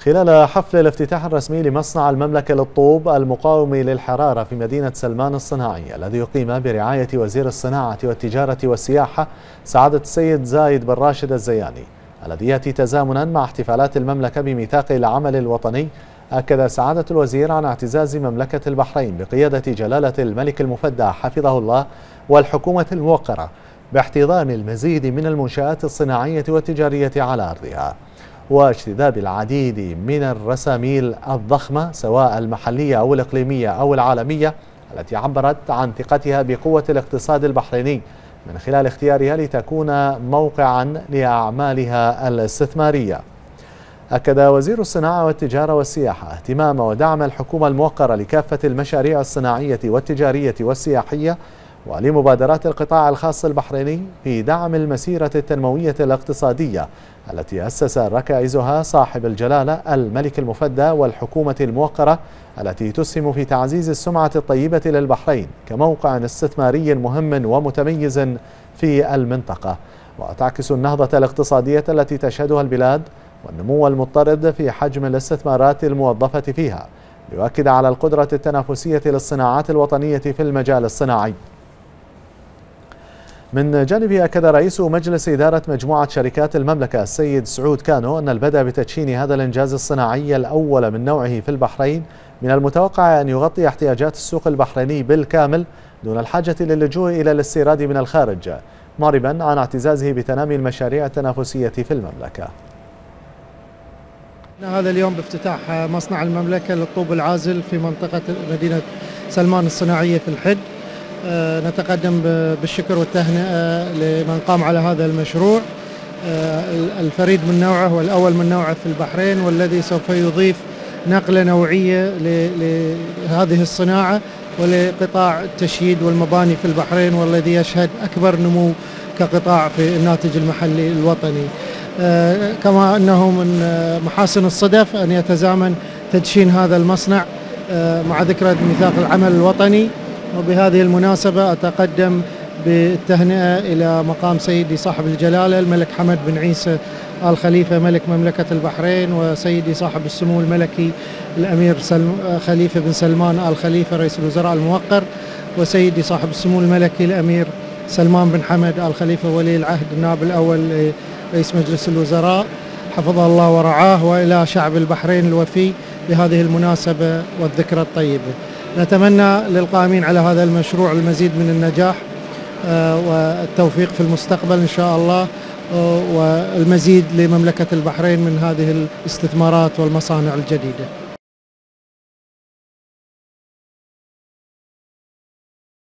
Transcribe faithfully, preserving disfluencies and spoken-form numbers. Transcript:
خلال حفل الافتتاح الرسمي لمصنع المملكة للطوب المقاوم للحرارة في مدينة سلمان الصناعية الذي يقيم برعاية وزير الصناعة والتجارة والسياحة سعادة السيد زايد بن راشد الزياني، الذي يأتي تزامنا مع احتفالات المملكة بميثاق العمل الوطني، أكد سعادة الوزير عن اعتزاز مملكة البحرين بقيادة جلالة الملك المفدى حفظه الله والحكومة الموقرة باحتضان المزيد من المنشآت الصناعية والتجارية على أرضها، واجتذاب العديد من الرساميل الضخمة سواء المحلية أو الإقليمية أو العالمية التي عبرت عن ثقتها بقوة الاقتصاد البحريني من خلال اختيارها لتكون موقعا لأعمالها الاستثمارية. أكد وزير الصناعة والتجارة والسياحة اهتمام ودعم الحكومة الموقرة لكافة المشاريع الصناعية والتجارية والسياحية ولمبادرات القطاع الخاص البحريني في دعم المسيرة التنموية الاقتصادية التي أسس ركائزها صاحب الجلالة الملك المفدى والحكومة الموقرة، التي تسهم في تعزيز السمعة الطيبة للبحرين كموقع استثماري مهم ومتميز في المنطقة، وتعكس النهضة الاقتصادية التي تشهدها البلاد والنمو المضطرد في حجم الاستثمارات الموظفة فيها، ليؤكد على القدرة التنافسية للصناعات الوطنية في المجال الصناعي. من جانبه أكد رئيس مجلس إدارة مجموعة شركات المملكة السيد سعود كانو أن البدء بتدشين هذا الإنجاز الصناعي الأول من نوعه في البحرين من المتوقع أن يغطي احتياجات السوق البحريني بالكامل دون الحاجة للجوء إلى الاستيراد من الخارج، معربا عن اعتزازه بتنامي المشاريع التنافسية في المملكة. هذا اليوم بافتتاح مصنع المملكة للطوب العازل في منطقة مدينة سلمان الصناعية في الحد. نتقدم بالشكر والتهنئة لمن قام على هذا المشروع الفريد من نوعه والأول من نوعه في البحرين، والذي سوف يضيف نقلة نوعية لهذه الصناعة ولقطاع التشييد والمباني في البحرين، والذي يشهد أكبر نمو كقطاع في الناتج المحلي الوطني. كما أنه من محاسن الصدف أن يتزامن تدشين هذا المصنع مع ذكرى ميثاق العمل الوطني، وبهذه المناسبة أتقدم بالتهنئة إلى مقام سيدي صاحب الجلالة الملك حمد بن عيسى آل خليفة ملك مملكة البحرين، وسيدي صاحب السمو الملكي الأمير خليفة بن سلمان آل خليفة رئيس الوزراء الموقر، وسيدي صاحب السمو الملكي الأمير سلمان بن حمد آل خليفة ولي العهد النائب الأول رئيس مجلس الوزراء حفظه الله ورعاه، وإلى شعب البحرين الوفي بهذه المناسبة والذكرى الطيبة. نتمنى للقائمين على هذا المشروع المزيد من النجاح والتوفيق في المستقبل إن شاء الله، والمزيد لمملكة البحرين من هذه الاستثمارات والمصانع الجديدة.